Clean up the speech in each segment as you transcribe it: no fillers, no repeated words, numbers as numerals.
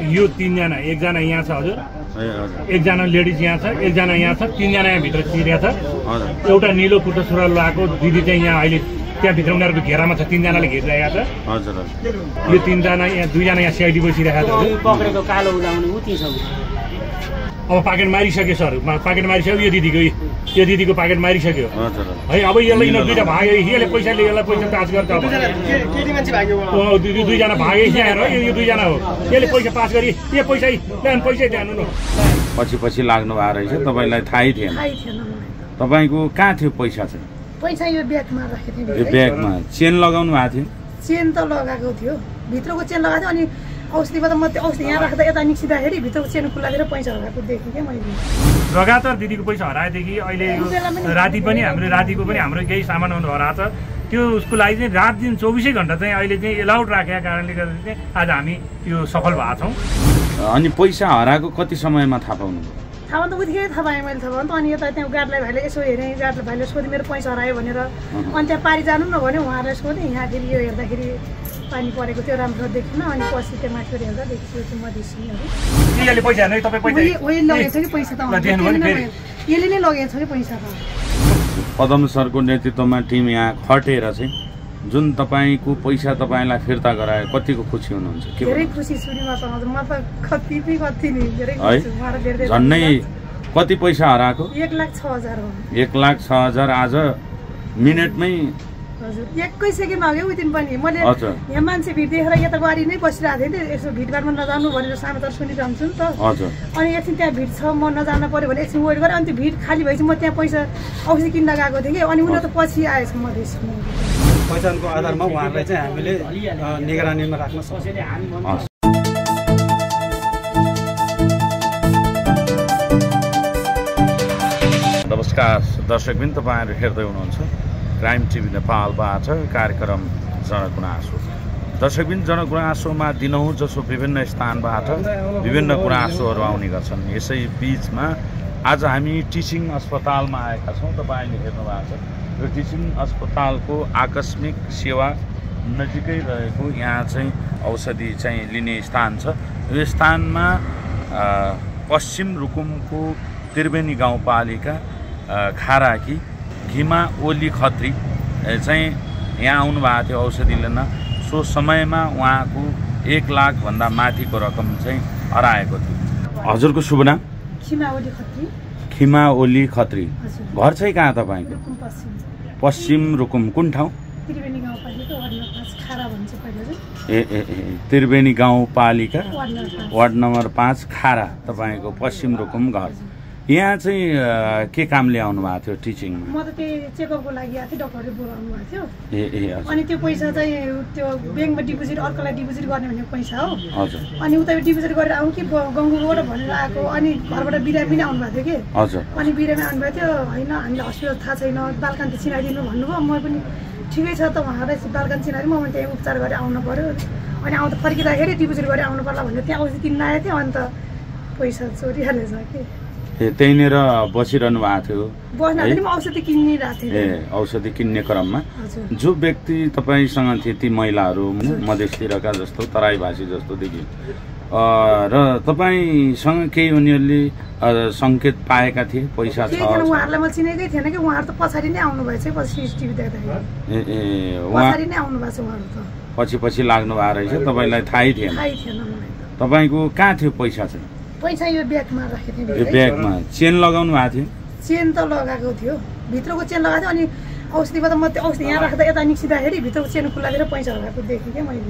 यो 3 जना, एकजना यहाँ छ हजुर, एकजना लेडिज यहाँ छ, एकजना यहाँ छ, 3 जना यहाँ भित्र चिरिया छ। एउटा निलो कुर्ता सुरुवाल लगाएको दिदी चाहिँ यहाँ अहिले त्यहाँ भित्र उनीहरूको घेरामा छ, 3 जनाले घेरिरहेको छ हजुर। यो 3 जना यहाँ 2 जना यहाँ सिआइडी बसिरहेको छ पक्रेको कालो उदाउने उति छ। अब पाकेट मारिसक्यो सर, पाकेट मारिसक्यो। यो दिदीको पाकेट मारिसक्यो है। अब यसलाई यिनीहरू 2टा भाग्यो, यसले पैसाले यसलाई पैसा पास गर्छ। अब 2 जना भागे यहाँ यो 2 जना हो, यसले पैसा पास गरी यो पैसा ल्याउनु, पैसा ल्याउनु न। पछि लाग्नु भएको रहेछ, तपाईँलाई थाहै थिएन। तपाईँको कहाँ थियो पैसा चाहिँ? पैसा यो ब्यागमा राखेको थिएँ। यो ब्यागमा चेन लगाउनु भएको थियो? चेन त लगाएको थियो, भित्रको चेन लगाएको थियो। अनि औषधिमा त म त्यो औषधि यहाँ राख्दा यता निस्किँदाखेरि भित्रको चेन खुल्लातिर पैसा हराएको देखेँ क्या मैले। लगातार दिदीको पैसा हराएदेखि अहिले राति पनि हाम्रो केही सामान हराएको छ। त्यो उसको लागि चाहिँ रात दिन 24 घण्टा चाहिँ अहिले चाहिँ एलाउड राखेको कारणले गर्दा चाहिँ आज हामी यो सफल भएको छौँ। अनि पैसा हराएको कति समयमा थाहा पाउनु? थाहा त उतिकै थाहा पाएँ मैले। थाहा पाउनु त अनि यता त्यहाँ गार्डलाई भाइले यसो हेरेँ, गार्डलाई भाइले सोधेँ मेरो पैसा हरायो भनेर। अनि त्यहाँ पारी जानु न भन्यो, उहाँहरूलाई सोधेँ। यहाँ फेरि यो हेर्दाखेरि पानी परेको थियो, राम्रो देखिन। अनि पछि त्यो माथि हेर्दा देखियो त्यो मधेसीहरू। यसले पैसा हेर्नु, तपाईँ पैसा लगेको छ कि पैसा त यसले नै लगेको छ कि पैसा त। पदम सरको नेतृत्वमा टिम यहाँ खटेर चाहिँ जुन तपाईँको पैसा तपाईँलाई फिर्ता गरायो, कतिको खुसी हुनुहुन्छ? धेरै खुसी छु नि म त कति नि धेरै खुसी छु। झन्नै कति पैसा हराएको? 1,06,000 हो। 1,06,000 आज मिनेटमै हजुर 1 सेकेन्डमा हो उदिन पनि। मैले यहाँ मान्छे भिड देखेर यता बारी नै बसिरहेको थिएँ नि, यसो भिडभाडमा नजानु भनेर समाचार सुनिरहन्छु नि त। अनि एकछिन त्यहाँ भिड छ, म नजान पर्यो भने एकछिन वेट गरेँ। अनि त्यो भिड खाली भएपछि म त्यहाँ पैसा औषधि किन्न गएको थिएँ कि। अनि उनीहरू त पछि आएछ मधेसमा। पहिचानको आधारमा उहाँहरूलाई चाहिँ हामीले निगरानीमा राख्न सक्छौँ। नमस्कार दर्शकबिन, तपाईँहरू हेर्दै हुनुहुन्छ क्राइम टिभी नेपालबाट कार्यक्रम जनगुनासो। दर्शकबिन, जनगुनासोमा दिनहुँ जसो विभिन्न स्थानबाट विभिन्न गुनासोहरू आउने गर्छन्। यसै बिचमा आज हामी टिचिङ अस्पतालमा आएका छौँ। तपाईँले हेर्नु भएको छ यो टिचिङ अस्पतालको आकस्मिक सेवा नजिकै रहेको यहाँ चाहिँ औषधि चाहिँ लिने स्थान छ। यो स्थानमा पश्चिम रुकुमको त्रिवेणी गाउँपालिका खाराकी घिमा ओली खत्री चाहिँ यहाँ आउनु भएको थियो औषधि लिन। सो समयमा उहाँको 1 लाखभन्दा माथिको रकम चाहिँ हराएको थियो। हजुरको शुभ नाम? खिमा ओली खत्री। घर चाहिँ कहाँ तपाईँको? पश्चिम रुकुम। कुन ठाउँ? त्रिवेणी गाउँपालिका वार्ड नम्बर 5 खारा, तपाईँको पश्चिम रुकुम घर। यहाँ चाहिँ के कामले आउनु भएको थियो टिचिङमा? म त त्यही चेकअपको लागि आएको थिएँ, डक्टरले बोलाउनु भएको थियो। अनि त्यो पैसा चाहिँ त्यो ब्याङ्कमा डिपोजिट, अर्कोलाई डिपोजिट गर्ने भनेको पैसा हो। हजुर। अनि उता डिपोजिट गरेर आउँ कि गङ्गुबाट भनेर आएको। अनि घरबाट बिरामी पनि आउनु भएको थियो कि। हजुर। अनि बिरामी आउनुभएको थियो, होइन हामीलाई हस्पिटल थाहा छैन, बालकान्ति चिनाइदिनु भन्नुभयो। म पनि ठिकै छ त उहाँलाई बालकान्ति चिनाइदिनु, म त्यहाँ उपचार गरेर आउनु पऱ्यो। अनि आउँदा फर्किँदाखेरि डिपोजिट गरेर आउनु पर्ला भनेर त्यहाँ औषधि किन्न आएको थियो। अनि त पैसा चोरिहालेछ कि। त्यहीँनिर बसिरहनु भएको थियो? औषधि किनिरहेको थिएँ। औषधि किन्ने क्रममा जो व्यक्ति तपाईँसँग थिए ती महिलाहरू मधेसतिरका जस्तो तराईभाषी जस्तो देखियो र तपाईँसँग केही उनीहरूले सङ्केत पाएका थिए पैसा छ? उहाँहरूलाई म चिनेकै थिएन कि। उहाँहरू त पछाडि नै आउनु भएछ, CCTV देख्दाखेरि पछाडि नै आउनु भएको छ उहाँहरू त। पछि लाग्नु भएको रहेछ, तपाईँलाई थाहै थिएन? तपाईँको कहाँ थियो पैसा चाहिँ? पैसा यो ब्यागमा राखेको थिएँ। यो ब्यागमा चेन लगाउनु भएको थियो? चेन त लगाएको थियो, भित्रको चेन लगाएको थियो। अनि औषधिमा त म त्यो औषधि यहाँ राख्दा यता निस्किँदाखेरि भित्रको चेन खुल्लातिर पैसा हराएको देखेँ क्या मैले।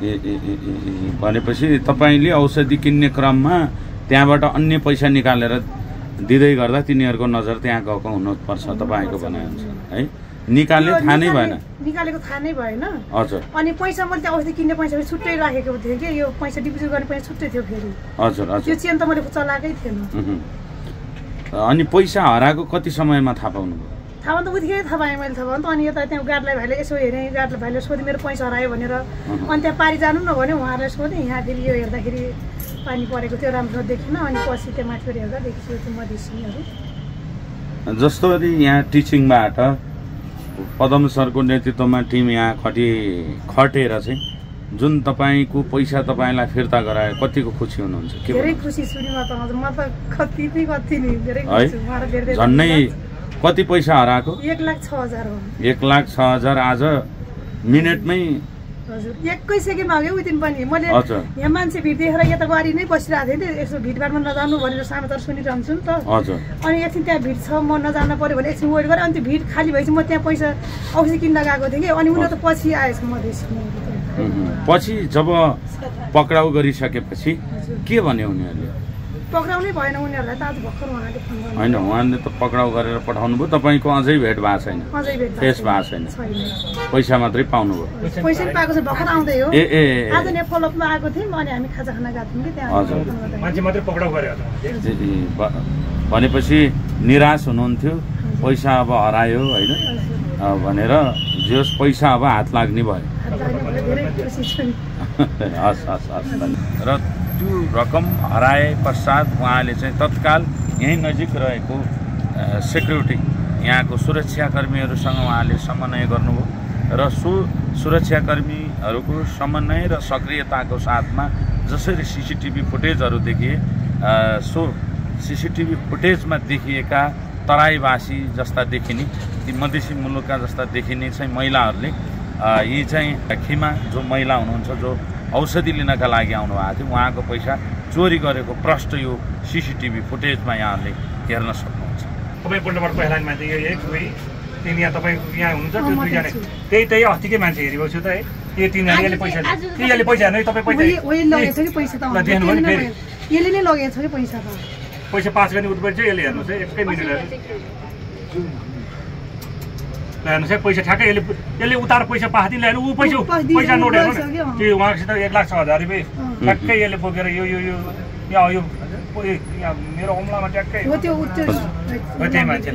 भनेपछि तपाईँले औषधि किन्ने क्रममा त्यहाँबाट अन्य पैसा निकालेर दिँदै गर्दा तिनीहरूको नजर त्यहाँ गएको हुनुपर्छ तपाईँको भनाइअनुसार है? निकाल्ने थाहा नै भएन? निकालेको थाहा नै भएन। हजुर। अनि पैसा मैले त्यो औषधि किन्ने पैसा छुट्टै राखेको थिएँ कि। यो पैसा डिपोजिट गर्ने पैसा छुट्टै थियो फेरि। हजुर हजुर। त्यो चेन त मैले चलाएकै थिएन। अनि पैसा हराएको कति समयमा थाहा पाउनुभयो? थाहा त उतिकै थाहा पाएँ मैले। थाहा पाउनु त अनि यता त्यहाँ गार्डलाई भाइले यसो हेरेँ, गार्डलाई भाइले सोधेँ मेरो पैसा हरायो भनेर। अनि त्यहाँ पारी जानु न भन्यो, उहाँहरूलाई सोधेँ। यहाँ फेरि यो हेर्दाखेरि पानी परेको थियो, राम्रो देखिन। अनि पछि त्यहाँ माथि हेर्दा देखियो त्यो मधेसीहरू। जस्तो यहाँ टिचिङबाट पदम सरको नेतृत्वमा टिम यहाँ खटेर चाहिँ जुन तपाईको पैसा तपाईलाई फिर्ता गराए कतिको खुसी हुनुहुन्छ के धेरै खुसी छु नि म त कति नि धेरै खुसी छु मलाई धेरै झन्नै कति पैसा हराएको 1,06,000 हो 1,06,000 आज मिनेटमै हजुर एकै सेकेन्डमा हो उदिन पनि मैले यहाँ मान्छे भिड देखेर यता गाडी नै बसिरहेको थिएँ नि यसो भिडभाडमा नजानु भनेर समाचार सुनिरहन्छु नि त हजुर अनि एकछिन त्यहाँ भिड छ म नजान पर्यो भने एकछिन वेट गरेँ अनि त्यो भिड खाली भएपछि म त्यहाँ पैसा औषधि किन्न गएको थिएँ कि अनि उनीहरू त पछि आएछ मधेसमा पछि जब पक्राउ गरिसकेपछि के भन्यो उनीहरूले पक्राउनै भएन उनीहरूलाई त आज भर्खर उहाँले फोन गर्नु होइन उहाँले त पक्राउ गरेर पठाउनु भयो तपाईँको अझै भेट भएको छैन अझै भेट फेस भएको छैन पैसा मात्रै पाउनु भयो पैसा पनि पाएको छ भर्खर आउँदै हो ए आज नै फलोअपमा आएको थियौँ अनि हामी खाजा खाना गएको थियौँ कि त्यहाँ मान्छे मात्रै पक्राउ गर्यो भनेपछि निराश हुनुहुन्थ्यो पैसा अब हरायो होइन भनेर जस पैसा अब हात लाग्ने भयो हस् हस् हस् र त्यो रकम हराए पश्चात उहाँले चाहिँ तत्काल यहीँ नजिक रहेको सेक्युरिटी यहाँको सुरक्षाकर्मीहरूसँग उहाँले समन्वय गर्नुभयो र सुरक्षाकर्मीहरूको समन्वय र सक्रियताको साथमा जसरी सीसीटीभी फुटेजहरू देखिए सो सीसीटीभी फुटेजमा देखिएका तराईवासी जस्ता देखिने ती मधेसी मुलुकका जस्ता देखिने चाहिँ महिलाहरूले यी चाहिँ खिमा जो महिला हुनुहुन्छ जो औषधि लिनका लागि आउनुभएको थियो उहाँको पैसा चोरी गरेको प्रष्ट यो सीसीटीभी फुटेजमा यहाँले हेर्न सक्नुहुन्छ तपाईँ पुल्टोबाट पहिला मान्छे यो एक दुई तिन यहाँ तपाईँको यहाँ हुनुहुन्छ त्यो दुईजना त्यही अस्तिकै मान्छे हेरेको छु त है यो तिनजना यसले पैसा हेर्नु तपाईँ यसले नै लगेको छ कि पैसा त पैसा पास गर्ने उद्योग चाहिँ यसले हेर्नुहोस् है एकै मिनट हेर्नुहोस् है पैसा ठ्याक्कै यसले उतार पैसा पासदिन ल्याएर ऊ पैसा नोट हेर्नु त्यो उहाँसित 1,06,000 रुपियाँ ठ्याक्कै यसले बोकेर यो मेरो औँलामा ट्याक्कै त्यही मान्छे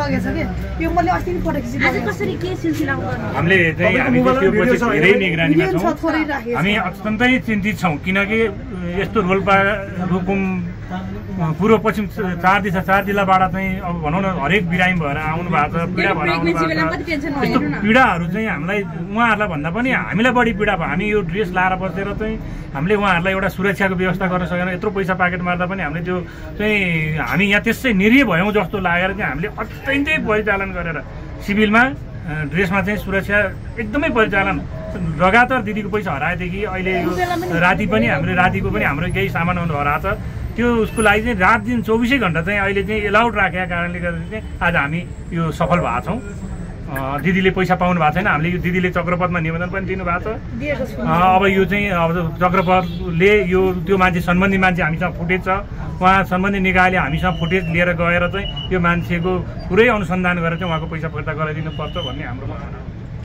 हामीले चाहिँ हामी त्यो पछि धेरै निगरानीमा छौँ हामी अत्यन्तै चिन्तित छौँ किनकि यस्तो रोल्पा रुकुम पूर्व पश्चिम चार जिल्लाबाट चाहिँ अब भनौँ न हरेक बिरामी भएर आउनु भएको छ पीडा भएर आउनु भएको छ यस्तो पीडाहरू चाहिँ हामीलाई उहाँहरूलाई भन्दा पनि हामीलाई बढी पीडा भयो हामी यो ड्रेस लाएर बसेर चाहिँ हामीले उहाँहरूलाई एउटा सुरक्षाको व्यवस्था गर्न सकेन यत्रो पैसा प्याकेट मार्दा पनि हामीले त्यो चाहिँ हामी यहाँ त्यसै निरीह भयौँ जस्तो लागेर चाहिँ हामीले अत्यन्तै परिचालन गरेर सिभिलमा ड्रेसमा चाहिँ सुरक्षा एकदमै परिचालन लगातार दिदीको पैसा हराएदेखि अहिले यो रातिको पनि हाम्रो केही सामानहरू हराएको छ त्यो उसको लागि चाहिँ रात दिन 24 घण्टा चाहिँ अहिले चाहिँ एलाउड राखेका कारणले गर्दा चाहिँ आज हामी यो सफल भएको छौँ दिदीले पैसा पाउनु भएको छैन हामीले यो दिदीले चक्रपथमा निवेदन पनि दिनुभएको छ अब यो चाहिँ अब चक्रपथले यो त्यो मान्छे सम्बन्धी मान्छे हामीसँग फुटेज छ उहाँ सम्बन्धी निकायले हामीसँग फुटेज लिएर गएर चाहिँ यो मान्छेको पुरै अनुसन्धान गरेर चाहिँ उहाँको पैसा फिर्ता गराइदिनु पर्छ भन्ने हाम्रो भनाइ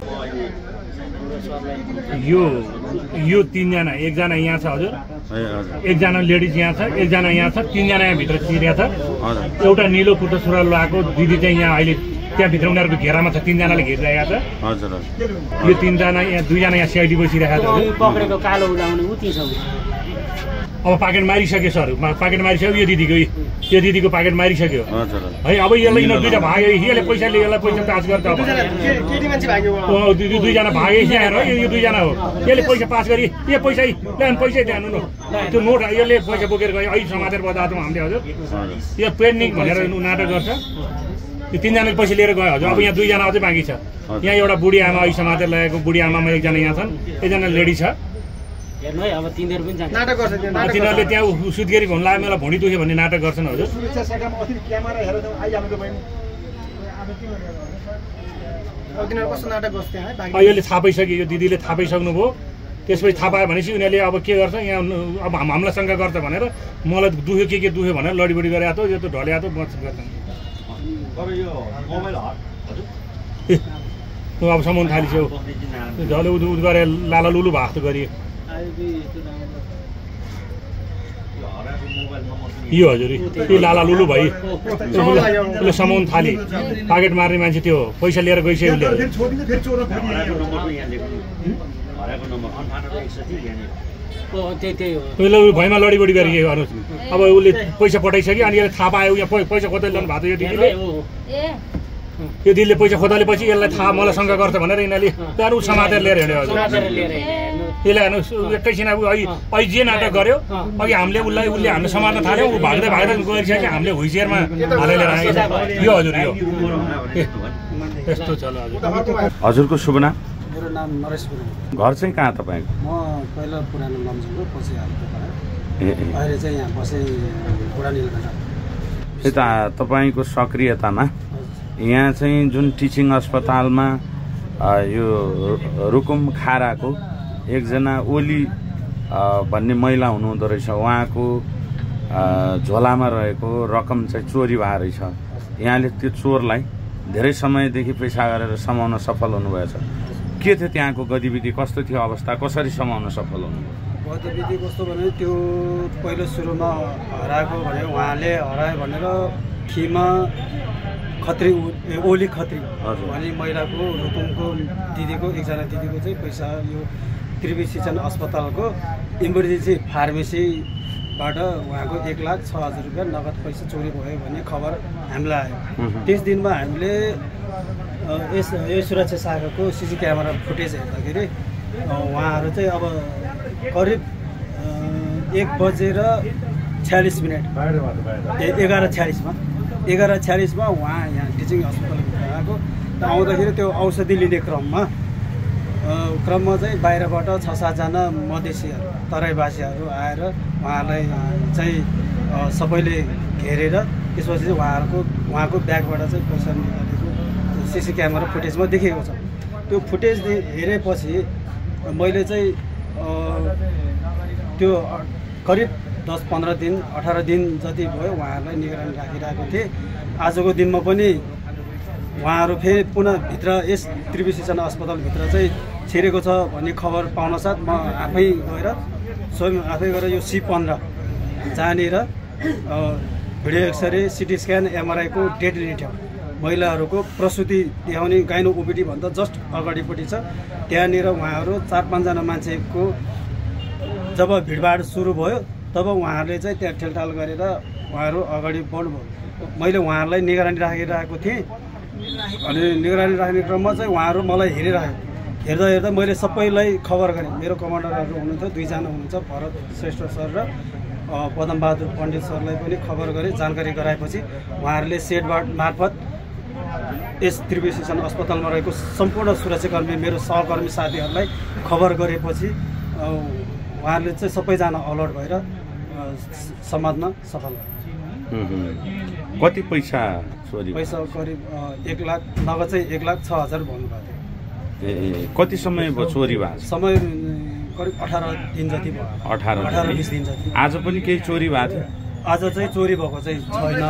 यो तीनजना एकजना यहाँ छ हजुर एकजना लेडिज यहाँ छ एकजना यहाँ छ तीनजना यहाँ भित्र चिरिया छ एउटा निलो कुर्ता सुरुवाल लगाएको दिदी चाहिँ यहाँ अहिले त्यहाँभित्र उनीहरूको घेरामा छ तीनजनाले घेरिरहेको छ हजुर यो तीनजना यहाँ दुईजना यहाँ सिआइडी बसिरहेको छ पक्रेको कालो उडाउने उति छ अब पाकेट मारिसक्यो सर पाकेट मारिसक्यो यो दिदीको पाकेट मारिसक्यो है अब यसलाई यिनीहरू दुईवटा भाग्यो यसले पैसा लियो यसलाई पैसा पास गर्छ अब दुईजना भागे यहाँ यो दुईजना हो यसले पैसा पास गरी यो पैसा पैसै ध्यान न त्यो नोट यसले पैसा बोकेर गयो अहिले समातेर बजाएको हामीले हजुर यो पेन्डिङ भनेर नाटक गर्छ यो तीनजनाले पैसा लिएर गयो हजुर अब यहाँ दुईजना अझै बाँकी छ यहाँ एउटा बुढी आमा अहिले समातेर लगेको बुढी आमामा एकजना यहाँ छन् एकजना लेडी छ तिनीहरूले त्यहाँ सुत्केरी भन्नु लाग्यो मलाई भुँडी दुख्यो भन्ने नाटक गर्छन् हजुर अहिले थाहा पाइसक्यो यो दिदीले थाहा पाइसक्नुभयो त्यसपछि थाहा पायो भनेपछि उनीहरूले अब के गर्छ यहाँ अब हामीलाई शङ्का गर्छ भनेर मलाई दुख्यो के दुख्यो भनेर लडीबडी गरेको यो त ढल्या त बच गर्छन् अब समाउनु थालिसक्यो ढले उद गरेर लाला लुलु भएको त गरियो यो हजुर त्यो लाला लुलु भइ उसले समाउनु थाले पाकेट मार्ने मान्छे त्यो पैसा लिएर गइसक्यो उसले भैमा लडीबडी गरी के गर्नुहोस् अब उसले पैसा पठाइसक्यो अनि यसले थाहा पायो यहाँ पैसा खोज्दै लानु भएको यो दिदीले पैसा खोदालेपछि यसलाई थाहा मलाई शङ्का गर्छ भनेर यिनीहरूले त्यहाँदेखि समातेर लिएर हिँड्यो हजुर यसलाई हेर्नु एकैछिन अब अहिले जे नाटक गर्यो अघि हामीले उसले हामीले समात्न थाल्यो ऊ भाग्दै गइसक्यो हामीले हुइसियरमा हालेर राखेको छ यो हजुर यो यस्तो छ ल हजुर हजुरको शुभ नाम मेरो नाम नरेश गुरुङ घर चाहिँ कहाँ तपाईँको म पहिला पुरानो लमजुङको पछि हालको अहिले चाहिँ यहाँ बसे बुढा नीलकण्ठ यता तपाईँको सक्रियतामा यहाँ चाहिँ जुन टिचिङ अस्पतालमा यो रुकुम खाराको एकजना ओली भन्ने महिला हुनुहुँदो रहेछ उहाँको झोलामा रहेको रकम चाहिँ चोरी भए रहेछ यहाँले त्यो चोरलाई धेरै समयदेखि पैसा गरेर समाउन सफल हुनुभएछ के थियो त्यहाँको गतिविधि कस्तो थियो अवस्था कसरी समाउन सफल हुनुभयो गतिविधि कस्तो भने त्यो पहिलो सुरुमा हराएको भने उहाँले हरायो भनेर खिमा खत्री ओली खत्री भन्ने महिलाको रुकुमको दिदीको एकजना दिदीको चाहिँ पैसा यो त्रिवी सिंचन अस्पतालको इमर्जेन्सी फार्मेसीबाट उहाँको 1,06,000 रुपियाँ नगद पैसा चोरी भयो भन्ने खबर हामीलाई आयो त्यस दिनमा हामीले यो सुरक्षा शाखाको सिसी क्यामेरा फुटेज हेर्दाखेरि उहाँहरू चाहिँ अब करिब 1:46 11:46मा उहाँ यहाँ टिचिङ अस्पतालभित्र आएको आउँदाखेरि त्यो औषधि लिने क्रममा चाहिँ बाहिरबाट 6-7 जना मधेसीहरू तराईवासीहरू आएर उहाँलाई चाहिँ सबैले घेरेर त्यसपछि उहाँको ब्यागबाट चाहिँ पैसा निकालेको सिसी क्यामेरा फुटेजमा देखेको छ त्यो फुटेज हेरेपछि मैले चाहिँ त्यो करिब 10-15 दिन 18 दिन जति भयो उहाँहरूलाई निगरानी राखिरहेको थिएँ आजको दिनमा पनि उहाँहरू फेरि पुनः भित्र यस त्रिवी सिंचन अस्पतालभित्र चाहिँ छिरेको छ भन्ने खबर पाउनसाथ म स्वयं आफै गएर यो C15 जहाँनिर भिडियो एक्सरे सिटी स्क्यान एमआरआईको डेट लिने ठाउँ महिलाहरूको प्रसुति देखाउने गाइनो ओपिडी भन्दा जस्ट अगाडिपट्टि छ त्यहाँनिर उहाँहरू 4-5 जना मान्छेको जब भिडभाड सुरु भयो तब उहाँहरूले चाहिँ त्यहाँ ठेलठाल गरेर उहाँहरू अगाडि बढ्नुभयो मैले उहाँहरूलाई निगरानी राखिरहेको थिएँ अनि निगरानी राख्ने क्रममा चाहिँ उहाँहरू मलाई हेर्दा मैले सबैलाई खबर गरेँ मेरो कमान्डरहरू हुनुहुन्थ्यो 2 जना हुनुहुन्छ भरत श्रेष्ठ सर र पदमबहादुर पण्डित सरलाई पनि खबर गरेँ जानकारी गराएपछि उहाँहरूले सेडबाट मार्फत यस त्रिवी सिंचन अस्पतालमा रहेको सम्पूर्ण सुरक्षाकर्मी मेरो सहकर्मी साथीहरूलाई खबर गरेपछि उहाँहरूले चाहिँ सबैजना अलर्ट भएर समात्न सफल कति पैसा चोरी पैसा करिब 1 लाख नगद चाहिँ 1,06,000 भन्नुभएको थियो कति समय भयो चोरी भएको समय करिब 18 दिन जति भयो 18-20 दिन जति आज पनि केही चोरी भएको थियो आज चाहिँ चोरी भएको चाहिँ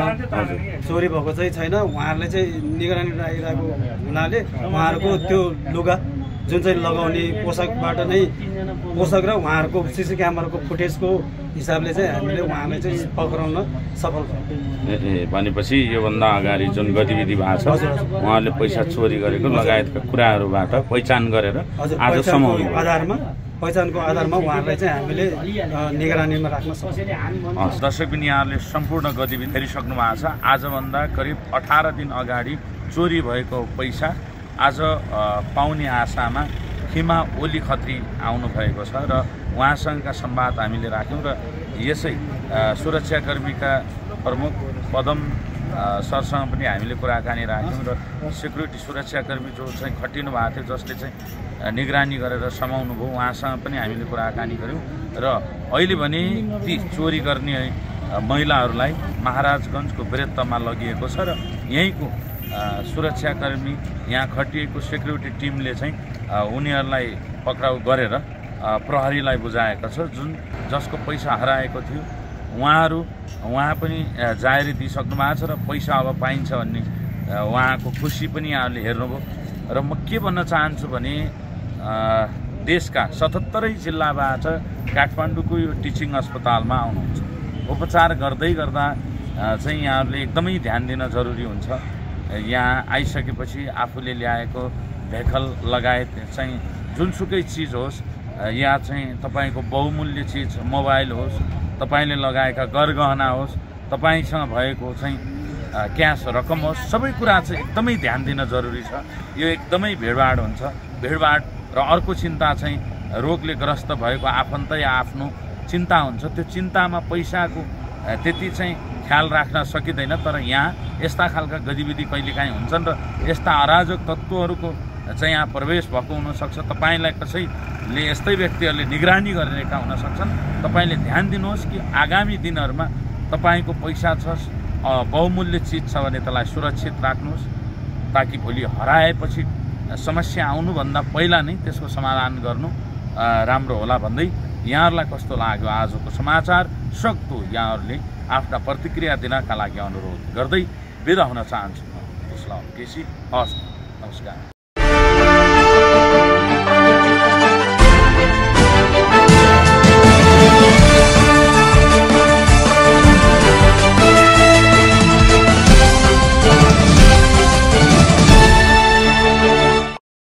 छैन उहाँहरूले चाहिँ निगरानी राखिरहेको हुनाले उहाँहरूको त्यो लुगा जुन चाहिँ लगाउने पोसाकबाट नै पोसाक र उहाँहरूको सिसी क्यामेराको फुटेजको हिसाबले चाहिँ हामीले उहाँलाई चाहिँ पक्राउन सफल भयौँ भनेपछि योभन्दा अगाडि जुन गतिविधि भएको छ उहाँले पैसा चोरी गरेको लगायतका कुराहरूबाट पहिचान गरेर आज समाउनु पहिचानको आधारमा उहाँहरूलाई चाहिँ हामीले निगरानीमा राख्न सक्छौँ दर्शकबिन यहाँहरूले सम्पूर्ण गतिविधि हेरिसक्नु भएको छ आजभन्दा करिब 18 दिन अगाडि चोरी भएको पैसा आज पाउने आशामा खिमा ओली खत्री आउनुभएको छ र उहाँसँगका संवाद हामीले राख्यौँ र यसै सुरक्षाकर्मीका प्रमुख पदम सरसँग पनि हामीले कुराकानी राख्यौँ र सेक्युरिटी सुरक्षाकर्मी जो चाहिँ खटिनु भएको थियो जसले चाहिँ निगरानी गरेर समाउनु भयो उहाँसँग पनि हामीले कुराकानी गऱ्यौँ र अहिले भने ती चोरी गर्ने महिलाहरूलाई महाराजगञ्जको वृत्तमा लगिएको छ र यहीँको सुरक्षाकर्मी यहाँ खटिएको सेक्युरिटी टिमले चाहिँ उनीहरूलाई पक्राउ गरेर प्रहरीलाई बुझाएको छ जसको पैसा हराएको थियो उहाँ पनि जाहेरी दिइसक्नु भएको छ र पैसा अब पाइन्छ भन्ने उहाँको खुसी पनि यहाँहरूले हेर्नुभयो र म के भन्न चाहन्छु भने देशका 77 जिल्लाबाट काठमाडौँको यो टिचिङ अस्पतालमा आउनुहुन्छ उपचार गर्दै गर्दा चाहिँ यहाँहरूले एकदमै ध्यान दिन जरुरी हुन्छ यहाँ आइसकेपछि आफूले ल्याएको भेकल लगायत चाहिँ जुनसुकै चिज होस् या चाहिँ तपाईँको बहुमूल्य चिज मोबाइल होस् तपाईँले लगाएका गरगहना होस् तपाईँसँग भएको चाहिँ क्यास रकम होस् सबै कुरा चाहिँ एकदमै ध्यान दिन जरुरी छ यो एकदमै भिडभाड हुन्छ भिडभाड र अर्को चिन्ता चाहिँ रोगले ग्रस्त भएको आफन्त या आफ्नो चिन्ता हुन्छ, त्यो चिन्तामा पैसाको त्यति चाहिँ ख्याल राख्न सकिँदैन। तर यहाँ यस्ता खालका गतिविधि कहिलेकाहीँ हुन्छन् र यस्ता अराजक तत्त्वहरूको चाहिँ यहाँ प्रवेश भएको हुनसक्छ। तपाईँलाई कसैले यस्तै व्यक्तिहरूले निगरानी गरिरहेका हुन सक्छन्। तपाईँले ध्यान दिनुहोस् कि आगामी दिनहरूमा तपाईँको पैसा छ, बहुमूल्य चिज छ भने त्यसलाई सुरक्षित राख्नुहोस्, ताकि भोलि हराएपछि समस्या आउनुभन्दा पहिला नै त्यसको समाधान गर्नु राम्रो होला भन्दै यहाँहरूलाई कस्तो लाग्यो आजको समाचार सक्दो यहाँहरूले आफ्ना प्रतिक्रिया दिनका लागि अनुरोध गर्दै बिदा हुन चाहन्छु। इस्लाम केसी हस्, नमस्कार।